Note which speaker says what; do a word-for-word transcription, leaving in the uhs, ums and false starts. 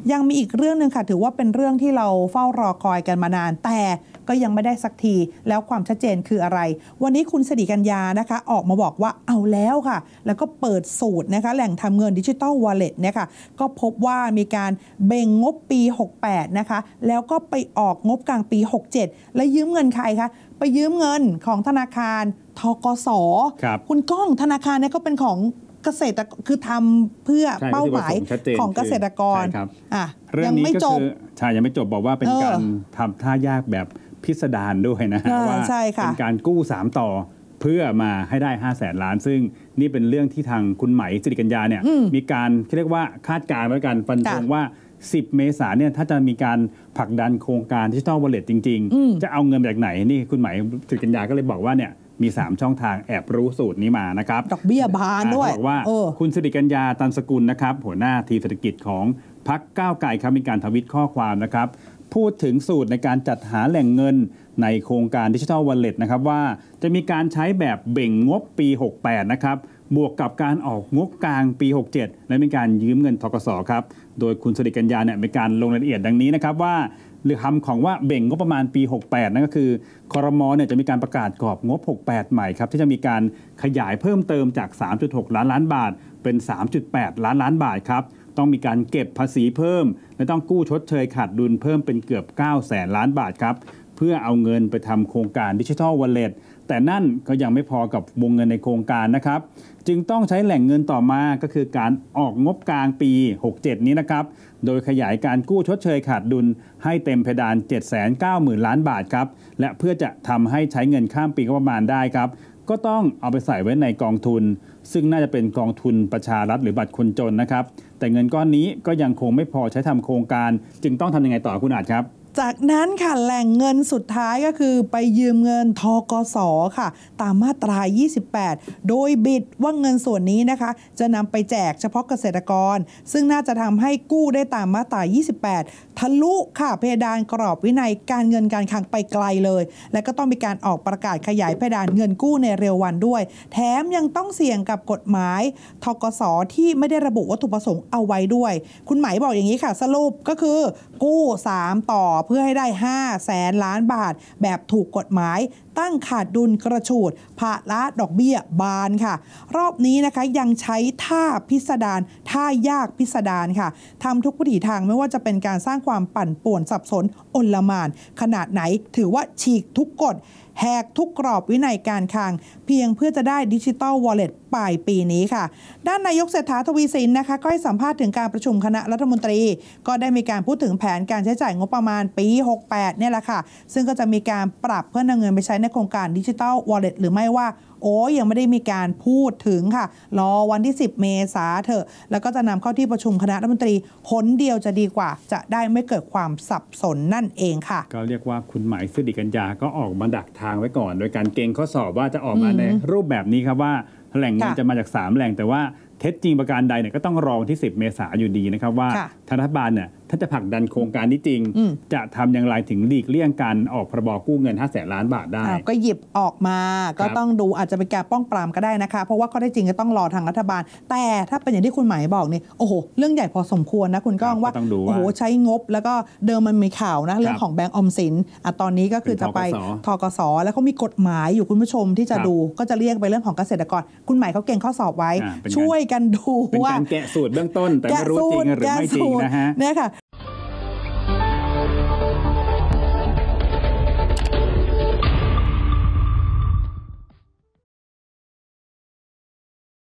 Speaker 1: ยังมีอีกเรื่องหนึ่งค่ะถือว่าเป็นเรื่องที่เราเฝ้ารอคอยกันมานานแต่ก็ยังไม่ได้สักทีแล้วความชัดเจนคืออะไรวันนี้คุณสิริกัญญานะคะออกมาบอกว่าเอาแล้วค่ะแล้วก็เปิดสูตรนะคะแหล่งทำเงินดิจิทัลวอลเล็ตเนี่ยค่ะก็พบว่ามีการเบ่งงบปีหกสิบแปดนะคะแล้วก็ไปออกงบกลางปีหกสิบเจ็ดและยืมเงินใครคะไปยืมเงินของธนาคารธกส.คุณก้องธนาคารเนี่ยก็เป็นของเกษตรคือทำเพื่อเป้าหมายของเกษตรกรอ่ะ
Speaker 2: เรื่องนี้ก็คือใช่ยังไม่จบบอกว่าเป็นการทำท่ายากแบบพิสดารด้วยนะว่าเป็นการกู้สามต่อเพื่อมาให้ได้ห้าแสนล้านซึ่งนี่เป็นเรื่องที่ทางคุณไหมสิริกัญญาเนี่ยมีการเรียกว่าคาดการณ์ไว้กันฟันธงว่าสิบเมษายนเนี่ยถ้าจะมีการผลักดันโครงการดิจิทัลวอลเล็ตจริงๆจะเอาเงินจากไหนนี่คุณไหมสิริกัญญาก็เลยบอกว่าเนี่ยมีสามช่องทางแอบรู้สูตรนี้มานะครับ
Speaker 1: ดอกเบี้ยบานด้วย
Speaker 2: บอกว่าคุณสิริกัญญาตันสกุลนะครับหัวหน้าทีมเศรษฐกิจของพรรคก้าวไกลครับมีการทวิตข้อความนะครับพูดถึงสูตรในการจัดหาแหล่งเงินในโครงการดิจิทัลวอลเล็ตนะครับว่าจะมีการใช้แบบเบ่งงบปีหกสิบแปดนะครับบวกกับการออกงบกลางปีหกสิบเจ็ดและมีการยืมเงินธกส.ครับโดยคุณสิริกัญญาเนี่ยมีการลงรายละเอียดดังนี้นะครับว่าหรือคำของว่าเบ่งงบประมาณปีหกสิบแปดนั่นก็คือครม.เนี่ยจะมีการประกาศกรอบงบหกสิบแปดใหม่ครับที่จะมีการขยายเพิ่มเติมจาก สามจุดหก ล้านล้านบาทเป็น สามจุดแปด ล้านล้านบาทครับต้องมีการเก็บภาษีเพิ่มและต้องกู้ชดเชยขาดดุลเพิ่มเป็นเกือบเก้าแสนล้านบาทครับเพื่อเอาเงินไปทำโครงการดิจิทัลวอลเล็ตแต่นั่นก็ยังไม่พอกับวงเงินในโครงการนะครับจึงต้องใช้แหล่งเงินต่อมาก็คือการออกงบกลางปีหกสิบเจ็ดนี้นะครับโดยขยายการกู้ชดเชยขาดดุลให้เต็มเพดาน เจ็ดแสนเก้าหมื่น ล้านบาทครับและเพื่อจะทำให้ใช้เงินข้ามปีก็ประมาณได้ครับก็ต้องเอาไปใส่ไว้ในกองทุนซึ่งน่าจะเป็นกองทุนประชารัฐหรือบัตรคนจนนะครับแต่เงินก้อนนี้ก็ยังคงไม่พอใช้ทำโครงการจึงต้องทำยังไงต่อคุณอาจครับ
Speaker 1: จากนั้นค่ะแหล่งเงินสุดท้ายก็คือไปยืมเงินธกส.ค่ะตามมาตรายี่สิบแปดโดยบิดว่าเงินส่วนนี้นะคะจะนำไปแจกเฉพาะเกษตรกรซึ่งน่าจะทำให้กู้ได้ตามมาตรายี่สิบแปดทะลุค่ะเพดานกรอบวินัยการเงินการคลังไปไกลเลยและก็ต้องมีการออกประกาศขยายเพดานเงินกู้ในเร็ววันด้วยแถมยังต้องเสี่ยงกับกฎหมายธกส.ที่ไม่ได้ระบุวัตถุประสงค์เอาไว้ด้วยคุณไหมบอกอย่างนี้ค่ะสรุปก็คือกู้สามต่อเพื่อให้ได้ห้าแสนล้านบาทแบบถูกกฎหมายตั้งขาดดุลกระฉูดภาระดอกเบี้ยบานค่ะรอบนี้นะคะยังใช้ท่าพิสดารท่ายากพิสดารค่ะทำทุกวิถีทางไม่ว่าจะเป็นการสร้างความปั่นป่วนสับสนอลหม่านขนาดไหนถือว่าฉีกทุกกฎแหกทุกกรอบวินัยการคลังเพียงเพื่อจะได้ดิจิทัลวอลเล็ตปลายปีนี้ค่ะด้านนายกเศรษฐาทวีสินนะคะก็ให้สัมภาษณ์ถึงการประชุมคณะรัฐมนตรีก็ได้มีการพูดถึงแผนการใช้จ่ายงบประมาณปีหกสิบแปดเนี่ยแหละค่ะซึ่งก็จะมีการปรับเพื่อนำเงินไปใช้ในโครงการดิจิทัลวอลเล็ตหรือไม่ว่าโอ้ยังไม่ได้มีการพูดถึงค่ะรอวันที่สิบเมษาเถอะแล้วก็จะนำเข้าที่ประชุมคณะรัฐมนตรีหนเดียวจะดีกว่าจะได้ไม่เกิดความสับสนนั่นเองค่ะ
Speaker 2: ก็เรียกว่าคุณหมายสิริกัญญาก็ออกมาดักทางไว้ก่อนโดยการเก่งข้อสอบว่าจะออกมาในรูปแบบนี้ครับว่าแหล่งเงินจะมาจากสามแหล่งแต่ว่าเท็จจริงประการใดเนี่ยก็ต้องรอที่สิบเมษายนอยู่ดีนะครับว่ารัฐบาลเนี่ยถ้าจะผลักดันโครงการนี้จริงจะทำอย่างไรถึงหลีกเลี่ยงการออกพรบกู้เงินห้าแสนล้านบาทได้
Speaker 1: ก็หยิบออกมาก็ต้องดูอาจจะเป็นการป้องปรามก็ได้นะคะเพราะว่าข้อได้จริงก็ต้องรอทางรัฐบาลแต่ถ้าเป็นอย่างที่คุณหมายบอกนี่โอ้โหเรื่องใหญ่พอสมควรนะคุณก้องว่าโอ้โหใช้งบแล้วก็เดิมมันมีข่าวนะเรื่องของแบงก์ออมสินอ่ะตอนนี้ก็คือจะไปธกส.แล้วเขามีกฎหมายอยู่คุณผู้ชมที่จะดูก็จะเรียกไปเรื่องของเกษตรกรคุณหมายเขาเก่งข้อสอบไว้ช่วยกันดูว่า
Speaker 2: เป็นการแกะสูตรเบื้องต้นแต่ไม่รู้จริงหรือไม่จริงนะฮะ
Speaker 1: เนี่ยค่ะ